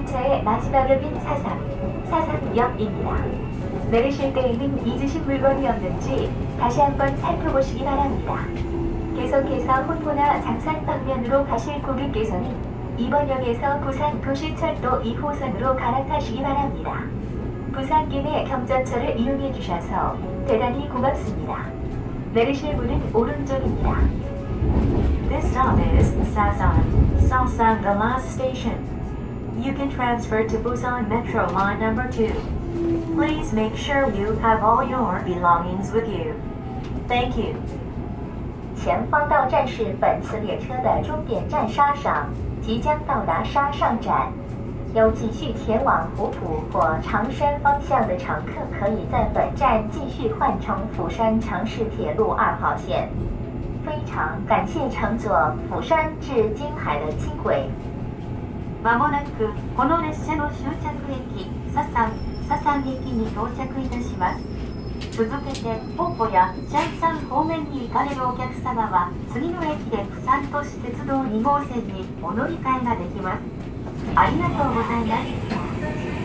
열차의 마지막 역인 사상역입니다. 내리실 때에는 잊으신 물건이 없는지 다시 한번 살펴보시기 바랍니다. 계속해서 혼포나 장산 방면으로 가실 고객께서는 이번 역에서 부산 도시철도 2호선으로 갈아타시기 바랍니다. 부산길의 경전철을 이용해 주셔서 대단히 고맙습니다. 내리실 문은 오른쪽입니다. This stop is Sasan, the last station. You can transfer to Busan Metro Line number 2. Please make sure you have all your belongings with you. Thank you. 前方到站是本次列车的终点站沙上，即将到达沙上站。有继续前往虎浦或长山方向的乘客，可以在本站继续换乘釜山城市铁路2号线。非常感谢乘坐釜山至京海的轻轨。 まもなくこの列車の終着駅ササン駅に到着いたします。続けて本舗やシャンサン方面に行かれるお客様は次の駅で釜山都市鉄道2号線にお乗り換えができます。ありがとうございます。